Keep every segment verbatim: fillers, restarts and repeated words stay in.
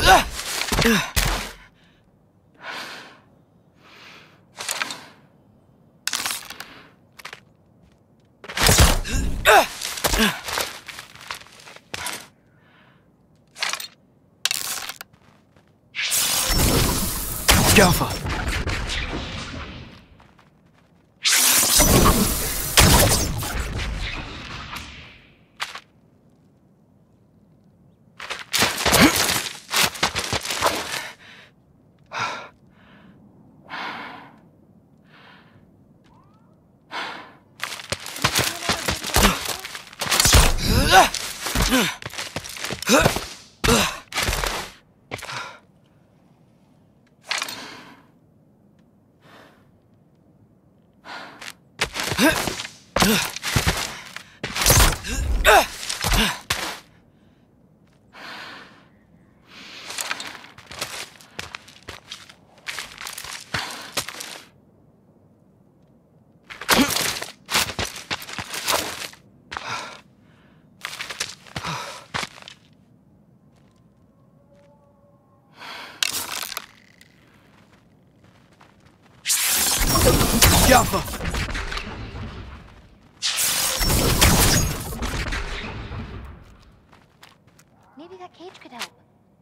Gaffer. Jaffa! Maybe that cage could help.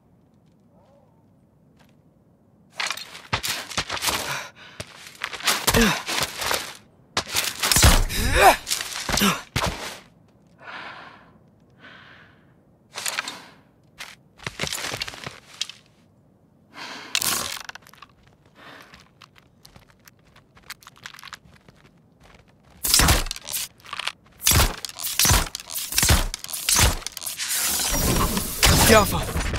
Jaffa!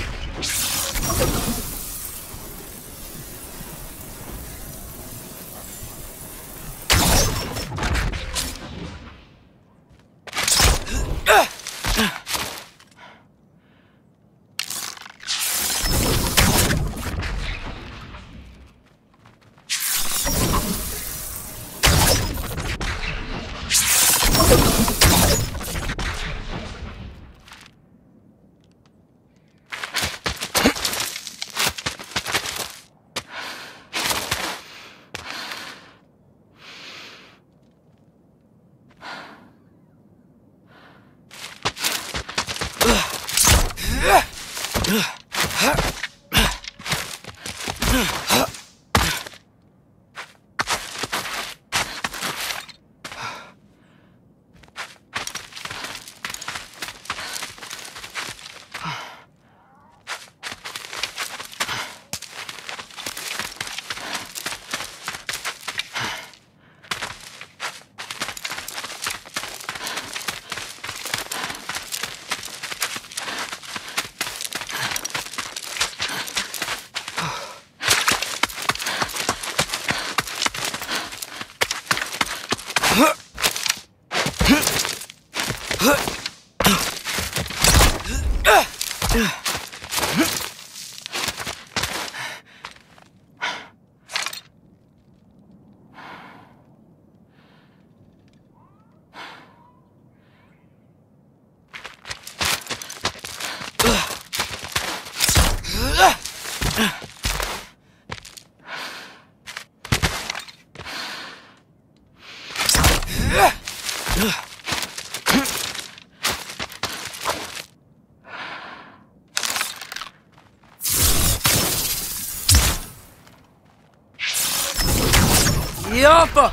Jaffa!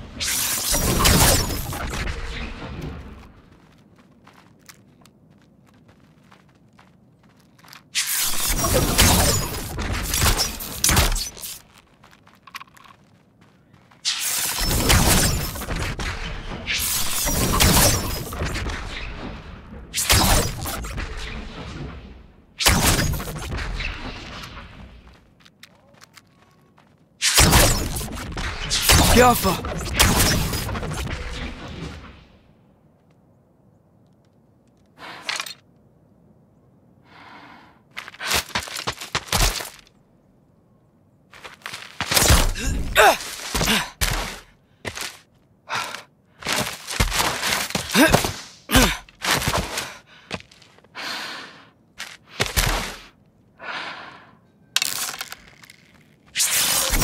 Jaffa!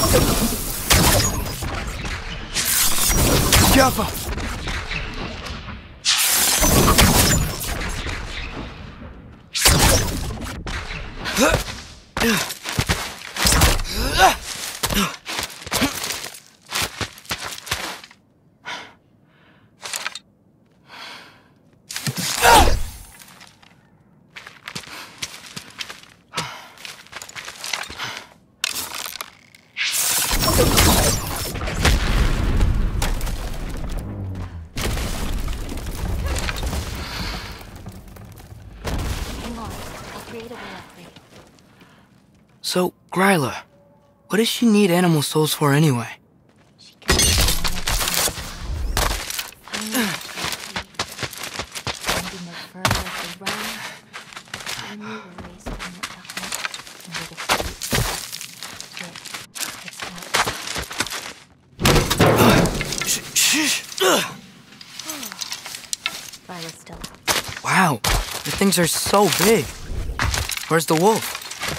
Jaffa! So, Gryla, what does she need animal souls for anyway? She can Wow, the things are so big. Where's the wolf?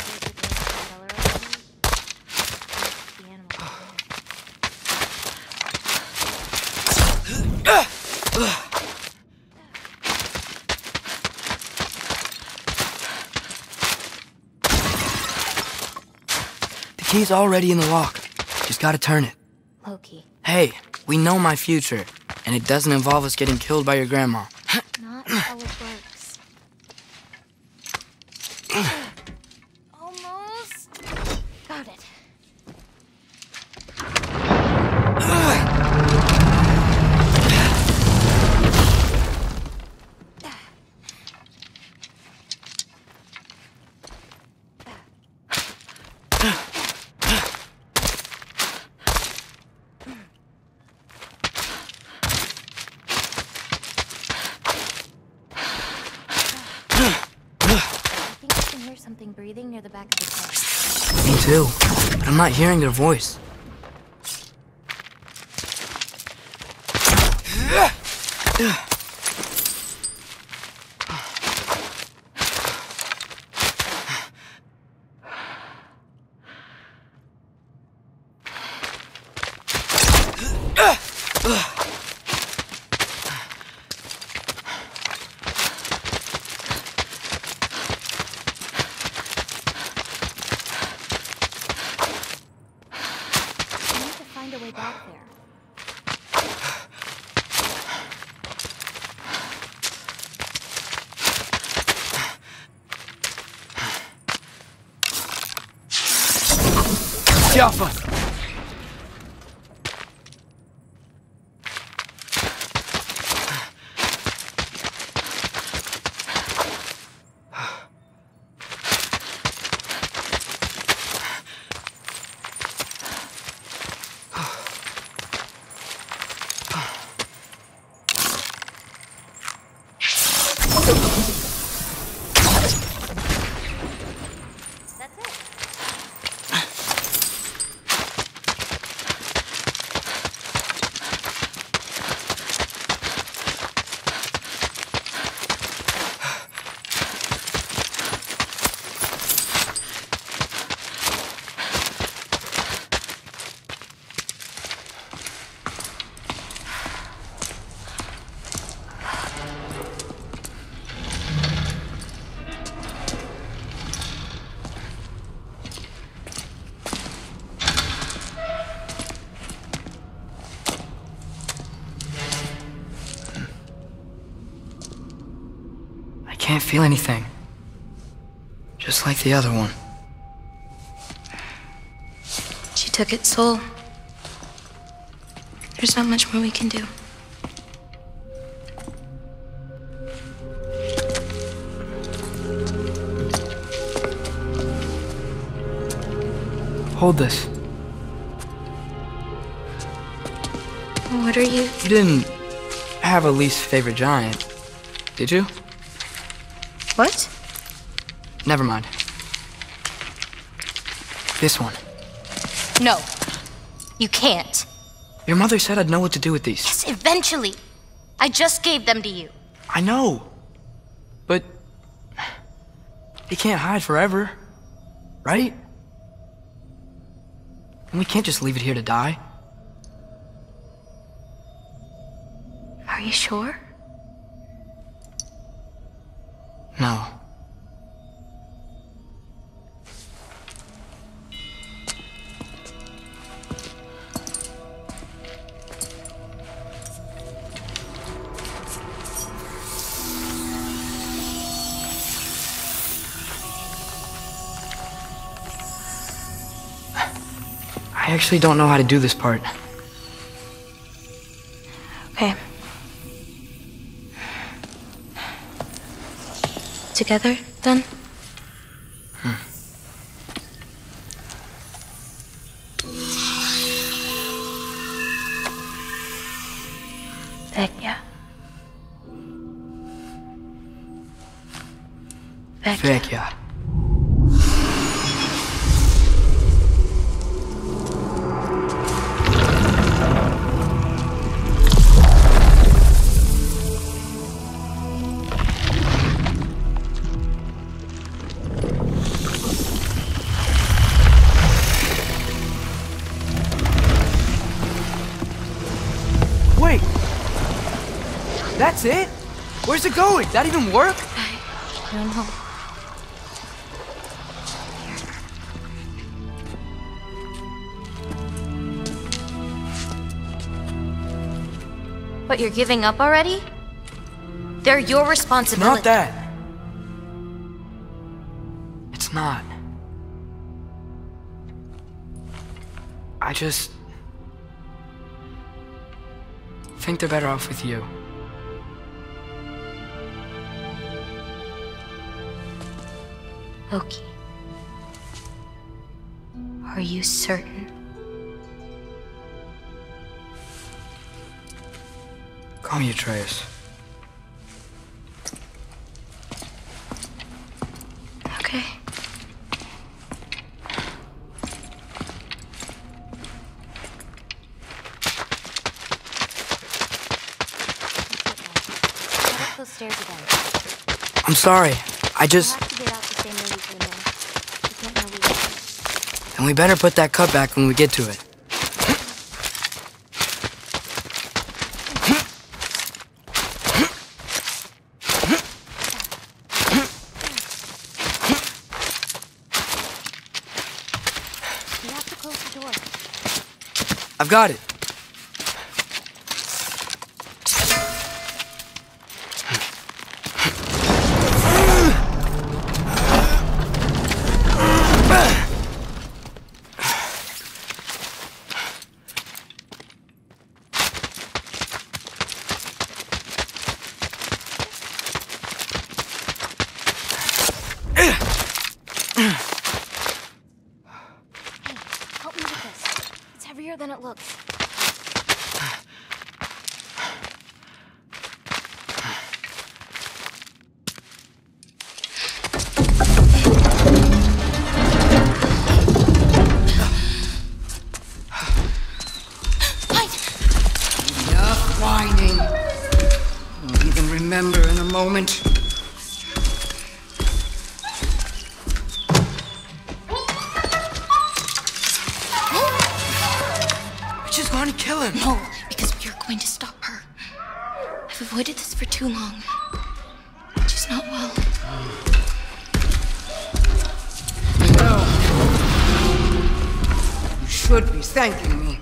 The key's already in the lock. Just gotta turn it. Loki. Hey, we know my future, and it doesn't involve us getting killed by your grandma. Not how it works. Almost. Got it. Something breathing near the back of his head. Me too, but I'm not hearing their voice. Jaffa! I can't feel anything. Just like the other one. She took its soul. There's not much more we can do. Hold this. What are you? You didn't have a least favorite giant, did you? What? Never mind. This one. No. You can't. Your mother said I'd know what to do with these. Yes, eventually. I just gave them to you. I know. But you can't hide forever, right? And we can't just leave it here to die. Are you sure? No. I actually don't know how to do this part. Okay. Together, then? Hmm. Vecchia. Vecchia. Vecchia. Wait! That's it? Where's it going? That even work? I don't know. What, you're giving up already? They're your responsibility. Not that. It's not. I just think they're better off with you. Loki. Are you certain? Call me Atreus. Okay. Get up those stairs again. I'm sorry. I just... We'll have to get out the same way we came in. We can't know we were. And we better put that cut back when we get to it. We have to close the door. I've got it. Help me with this. It's heavier than it looks. Enough whining. I'll even remember in a moment. We're just going to kill him. No, because we are going to stop her. I've avoided this for too long. She's not well. No. You should be thanking me.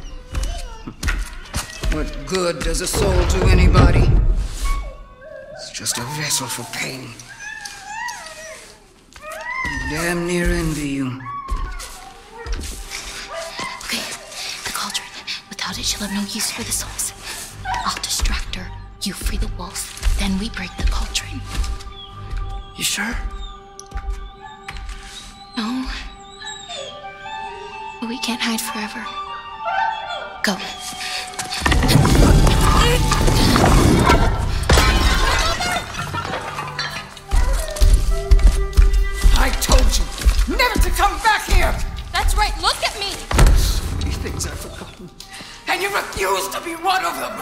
What good does a soul do anybody? It's just a vessel for pain. I damn near envy you. Okay, the cauldron. Without it, she'll have no use for the souls. I'll distract her. You free the wolf. Then we break the cauldron. You sure? No. But we can't hide forever. Go. I told you never to come back here! That's right, look at me! So many things I've forgotten. And you refuse to be one of them!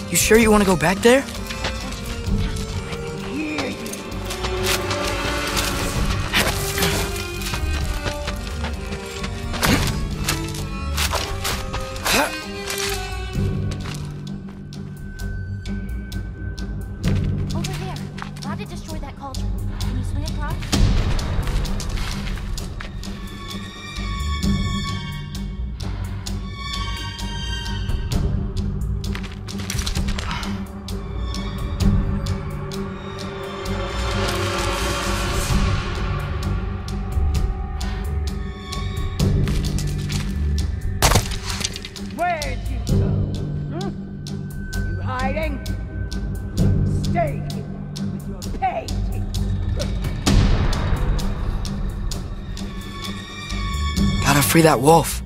You sure you want to go back there? Over there. Glad to destroy that cauldron. Can you swing across? Where'd you go? Hmm? You hiding? Stay here with your painting. Gotta free that wolf.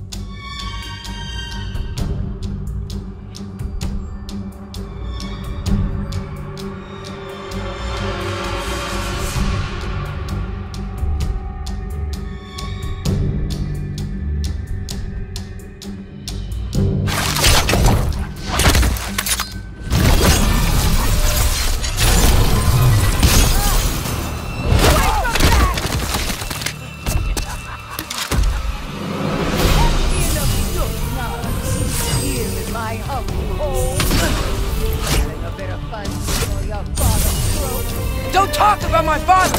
Don't talk about my father!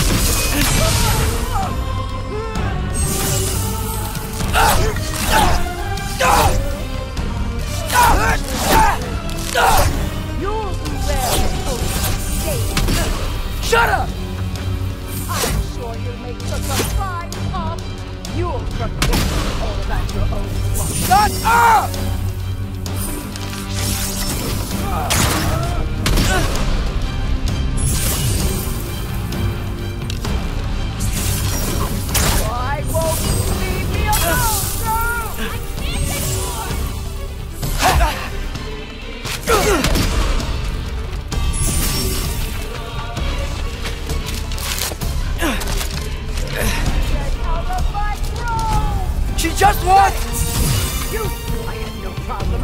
You'll be there until Shut up! I'm sure you'll make such a fine pop. You'll forget all about your own luck. Shut up! Why won't you leave me alone, girl? I can't anymore! Get out of my room! She just wants... You, I have no problem.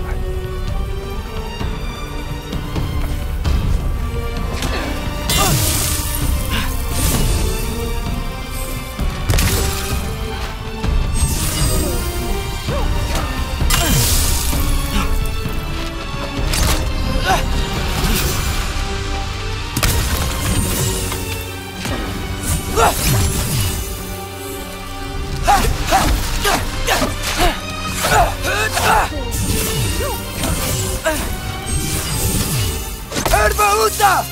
Erba uta!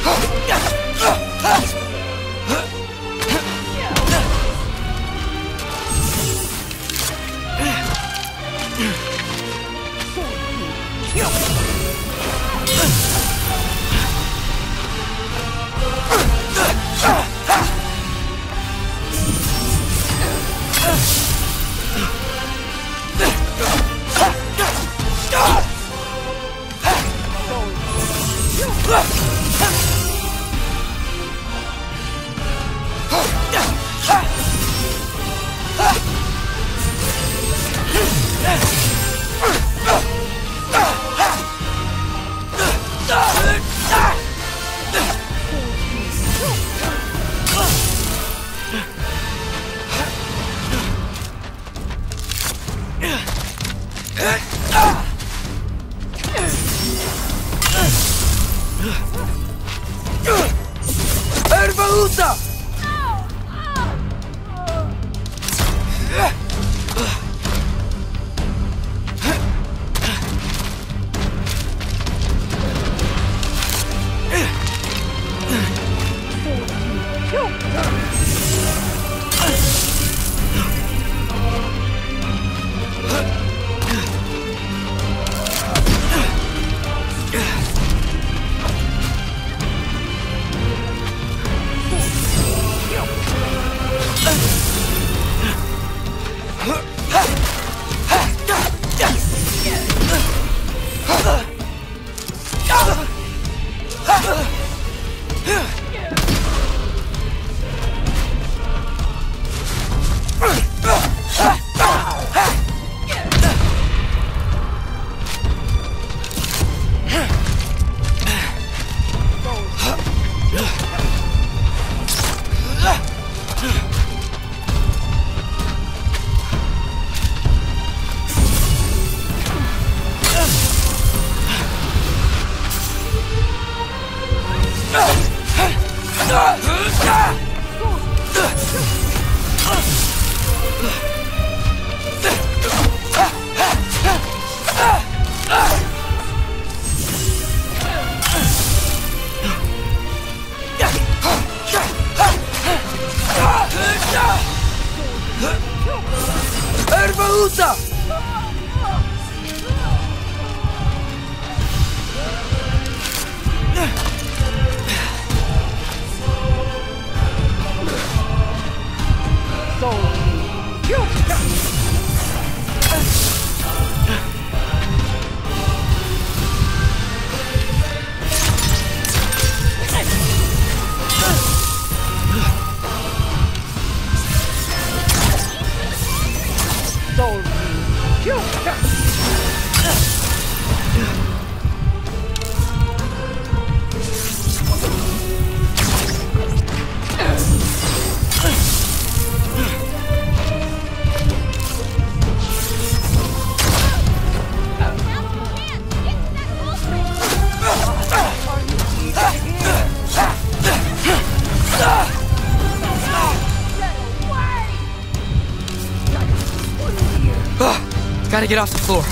Gotta get off the floor.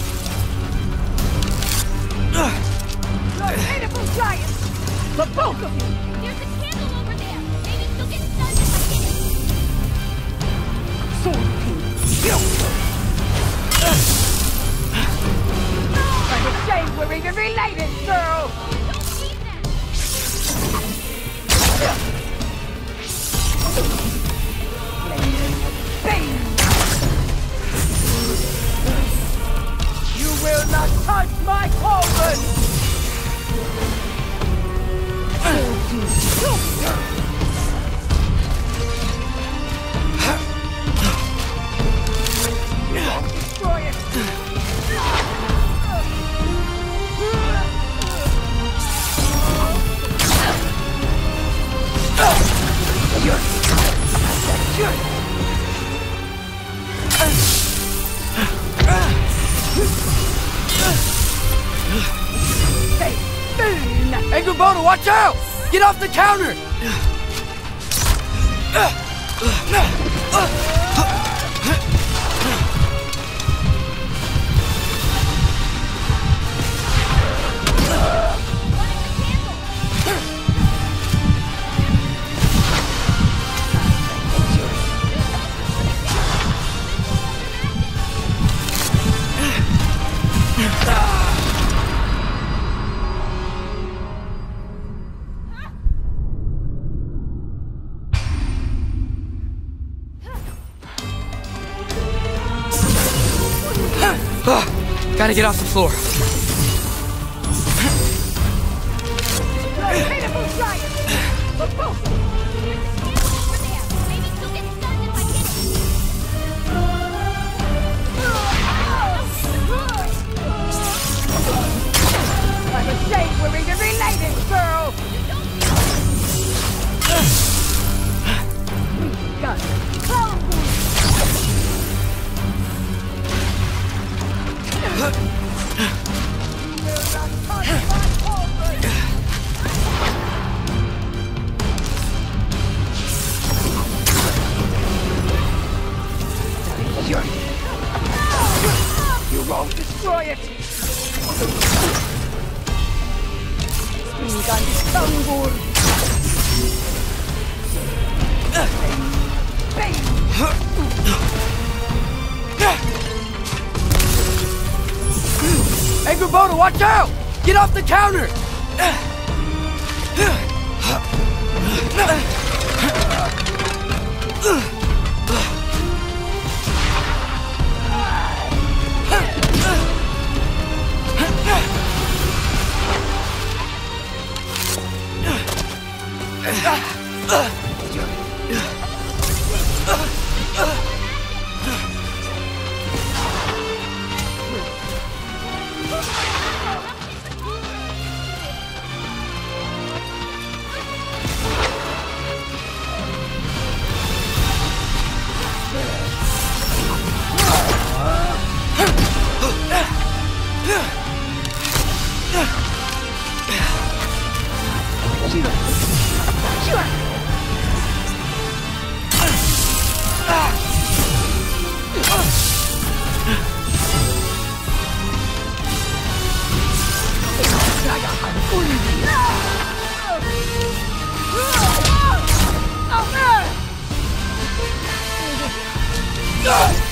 You're pitiful giants! The both of you! There's a candle over there. Maybe she'll get stunned if I get it. Sword King, I'm ashamed we're even related, girl! Don't need that. You will not touch my cauldron! Destroy it! Angry Boner, watch out! Get off the counter! Gotta get off the floor. You're a pitiful giant! For both of you! Over there. Maybe she'll get stunned if I hit it. I'm ashamed we're even related, girl! We've got clone You won't destroy it! Spring gun is Kangor! Hey, Kubota, watch out! Get off the counter! Oh,